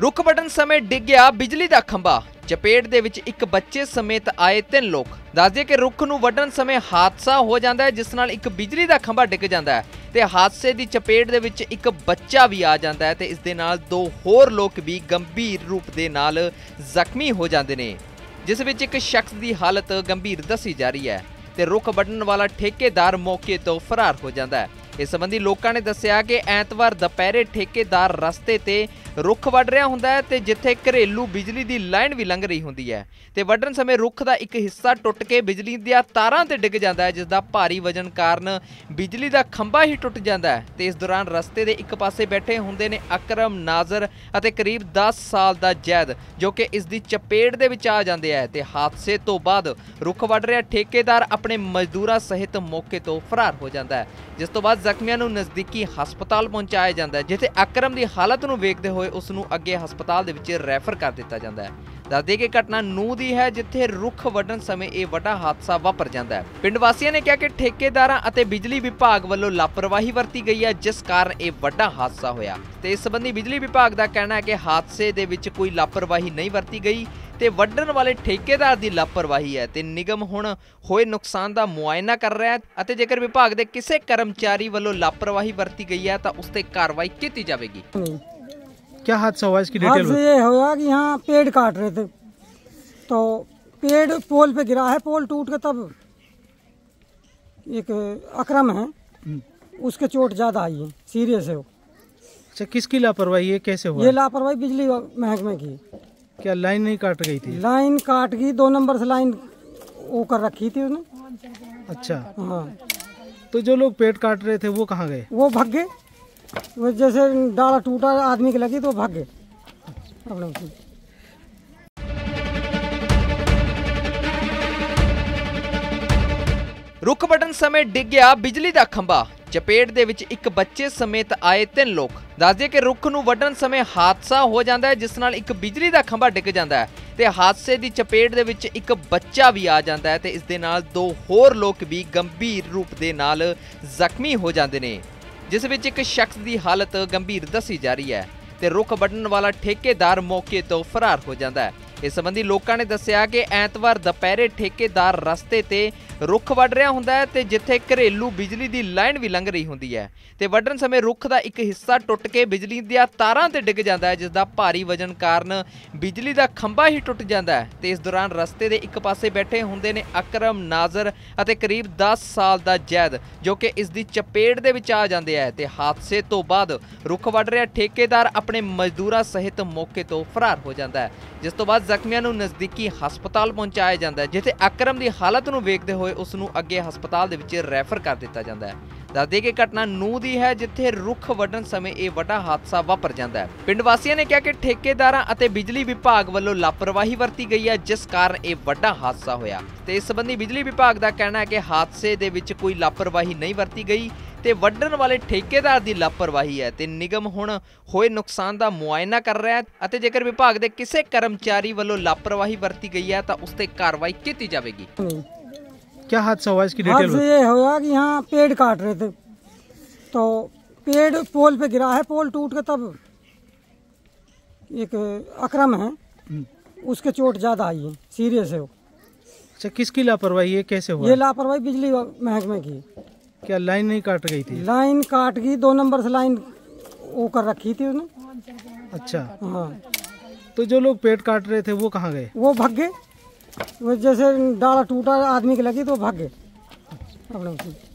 रुख वड्डण समय डिग गया बिजली का खंभा। चपेट दे विच एक बच्चे समेत आए 3 लोग। दस दिए कि रुख नूं वड्डण समय हादसा हो जाता है जिस नाल एक बिजली का खंभा डिग जाता है ते हादसे की चपेट दे विच एक बच्चा भी आ जाता है ते इस दे नाल 2 होर लोग भी गंभीर रूप दे नाल जख्मी हो जाते हैं, जिस विच एक शख्स की हालत गंभीर दसी जा रही है ते रुख वड्डण वाला ठेकेदार मौके तो फरार हो जाता है। इस संबंधी लोगों ने दस्सिया कि ऐतवार दोपहरे ठेकेदार रस्ते ते रुख वड्ड रहा हुंदा है ते जिथे घरेलू बिजली की लाइन भी लंघ रही हुंदी है ते वड्डण समय रुख का एक हिस्सा टुट के बिजली दी तारां ते डिग जाता है, जिसका भारी वजन कारण बिजली का खंभा ही टुट जाता है ते इस दौरान रस्ते के एक पासे बैठे हुंदे ने अकरम नाजर अते करीब 10 साल का जैद, जो कि इस दी चपेट दे विच आ जांदे है ते हादसे तो बाद रुख वड्ड रहा ठेकेदार अपने मजदूरां सहित मौके तो फरार हो जाता है, जिस तो बाद ਜ਼ਖਮੀਆਂ ਨੂੰ ਨਜ਼ਦੀਕੀ ਹਸਪਤਾਲ ਪਹੁੰਚਾਇਆ ਜਾਂਦਾ ਹੈ, ਜਿੱਥੇ ਅਕਰਮ ਦੀ ਹਾਲਤ ਨੂੰ ਵੇਖਦੇ ਹੋਏ ਉਸ ਨੂੰ ਅੱਗੇ ਹਸਪਤਾਲ ਦੇ ਵਿੱਚ ਰੈਫਰ ਕਰ ਦਿੱਤਾ ਜਾਂਦਾ ਹੈ। ਦੱਸਦੇ ਕਿ ਘਟਨਾ ਨੂੰ ਦੀ ਹੈ ਜਿੱਥੇ ਰੁੱਖ ਵੱਢਣ ਸਮੇਂ ਇਹ ਵੱਡਾ ਹਾਦਸਾ ਵਾਪਰ ਜਾਂਦਾ ਹੈ। ਪਿੰਡ ਵਾਸੀਆਂ ਨੇ ਕਿਹਾ ਕਿ ਠੇਕੇਦਾਰਾਂ ਅਤੇ ਬਿਜਲੀ ਵਿਭਾਗ ਵੱਲੋਂ ਲਾਪਰਵਾਹੀ ਵਰਤੀ ਗਈ ਹੈ, ਜਿਸ ਕਾਰਨ ਇਹ ਵੱਡਾ ਹਾਦਸਾ ਹੋਇਆ ਤੇ ਇਸ ਸੰਬੰਧੀ ਬਿਜਲੀ ਵਿਭਾਗ ਦਾ ਕਹਿਣਾ ਹੈ ਕਿ ਹਾਦਸੇ ਦੇ ਵਿੱਚ ਕੋਈ ਲਾਪਰਵਾਹੀ ਨਹੀਂ ਵਰਤੀ ਗਈ ਤੇ ਵੱਢਣ ਵਾਲੇ ਠੇਕੇਦਾਰ ਦੀ ਲਾਪਰਵਾਹੀ ਹੈ ਤੇ ਨਿਗਮ ਹੁਣ ਹੋਏ ਨੁਕਸਾਨ ਦਾ ਮੁਆਇਨਾ ਕਰ ਰਿਹਾ ਹੈ ਅਤੇ ਜੇਕਰ ਵਿਭਾਗ ਦੇ ਕਿਸੇ ਕਰਮਚਾਰੀ ਵੱਲੋਂ ਲਾਪਰਵਾਹੀ ਵਰਤੀ गई है तो उस पर कार्रवाई की जाएगी। क्या हादसा हुआ इसकी डिटेल? हादसा ये हुआ कि यहाँ पेड़ काट रहे थे तो पेड़ पोल पे गिरा है, पोल टूट के तब एक अकरम है उसके चोट ज्यादा आई है, सीरियस है वो। अच्छा, किसकी लापरवाही है, कैसे हुआ? ये लापरवाही बिजली महकमे की। क्या लाइन नहीं काट गई थी? लाइन काट गई, 2 नंबर से लाइन वो कर रखी थी उसने। अच्छा हाँ, तो जो लोग पेड़ काट रहे थे वो कहाँ गए? वो भाग गए, वो जैसे डाला टूटा आदमी की लगी तो भाग गए अपने। रुख वड्डण समय डिग गया बिजली का खंभा। चपेट दे विच एक बच्चे समेत आए 3 लोग। दस दिए कि रुख नूं वड्डण समय हादसा हो जाता है जिस नाल एक बिजली का खंभा डिग जाता है ते हादसे की चपेट दे विच एक बच्चा भी आ जाता है ते इस दे नाल 2 होर लोग भी गंभीर रूप दे नाल जख्मी हो जाते हैं, जिस विच एक शख्स की हालत गंभीर दसी जा रही है ते रुख वड्डण वाला ठेकेदार मौके तो फरार हो जाता है। इस संबंधी लोगों ने दस्सिया कि ऐतवार दोपहरे ठेकेदार रस्ते ते रुख वड्ड रहा हुंदा है ते जिथे घरेलू बिजली की लाइन भी लंघ रही हुंदी है ते वड्डण समय रुख का एक हिस्सा टुट के बिजली दी तारां ते डिग जाता है, जिसका भारी वजन कारण बिजली का खंभा ही टुट जाता है ते इस दौरान रस्ते के एक पासे बैठे हुंदे ने अकरम नाजर अते करीब 10 साल का जैद, जो कि इस दी चपेट दे विच आ जाते हैं ते हादसे तो बाद रुख वड्ड रहा ठेकेदार अपने मजदूरां सहित मौके तो फरार हो जाता है, जिस तो बाद ਜ਼ਖਮੀਆਂ ਨੂੰ ਨਜ਼ਦੀਕੀ ਹਸਪਤਾਲ ਪਹੁੰਚਾਇਆ ਜਾਂਦਾ ਹੈ, ਜਿੱਥੇ ਅਕਰਮ ਦੀ ਹਾਲਤ ਨੂੰ ਵੇਖਦੇ ਹੋਏ ਉਸ ਨੂੰ ਅੱਗੇ ਹਸਪਤਾਲ ਦੇ ਵਿੱਚ ਰੈਫਰ ਕਰ ਦਿੱਤਾ ਜਾਂਦਾ ਹੈ। ਦੱਸਦੇ ਕਿ ਘਟਨਾ ਨੂੰ ਦੀ ਹੈ ਜਿੱਥੇ ਰੁੱਖ ਵੱਢਣ ਸਮੇਂ ਇਹ ਵੱਡਾ ਹਾਦਸਾ ਵਾਪਰ ਜਾਂਦਾ ਹੈ। ਪਿੰਡ ਵਾਸੀਆਂ ਨੇ ਕਿਹਾ ਕਿ ਠੇਕੇਦਾਰਾਂ ਅਤੇ ਬਿਜਲੀ ਵਿਭਾਗ ਵੱਲੋਂ ਲਾਪਰਵਾਹੀ ਵਰਤੀ ਗਈ ਹੈ, ਜਿਸ ਕਾਰਨ ਇਹ ਵੱਡਾ ਹਾਦਸਾ ਹੋਇਆ ਤੇ ਇਸ ਸੰਬੰਧੀ ਬਿਜਲੀ ਵਿਭਾਗ ਦਾ ਕਹਿਣਾ ਹੈ ਕਿ ਹਾਦਸੇ ਦੇ ਵਿੱਚ ਕੋਈ ਲਾਪਰਵਾਹੀ ਨਹੀਂ ਵਰਤੀ ਗਈ ਤੇ ਵੱਢਣ ਵਾਲੇ ਠੇਕੇਦਾਰ ਦੀ ਲਾਪਰਵਾਹੀ ਹੈ ਤੇ ਨਿਗਮ ਹੁਣ ਹੋਏ ਨੁਕਸਾਨ ਦਾ ਮੁਆਇਨਾ ਕਰ ਰਿਹਾ ਹੈ ਅਤੇ ਜੇਕਰ ਵਿਭਾਗ ਦੇ ਕਿਸੇ ਕਰਮਚਾਰੀ ਵੱਲੋਂ ਲਾਪਰਵਾਹੀ ਵਰਤੀ गई है तो उस पर कार्रवाई की जाएगी। क्या हादसा हुआ इसकी डिटेल? हादसा ये हुआ कि यहाँ पेड़ काट रहे थे तो पेड़ पोल पे गिरा है, पोल टूट के तब एक अकरम है उसके चोट ज्यादा आई है, सीरियस है वो। अच्छा, किसकी लापरवाही है, कैसे हुआ? ये लापरवाही बिजली महकमे की। क्या लाइन नहीं काट गई थी? लाइन काट गई, 2 नंबर से लाइन वो कर रखी थी उसने। अच्छा हाँ, तो जो लोग पेड़ काट रहे थे वो कहाँ गए? वो भाग गए, वो जैसे डाला टूटा आदमी की लगी तो भाग गए अपने।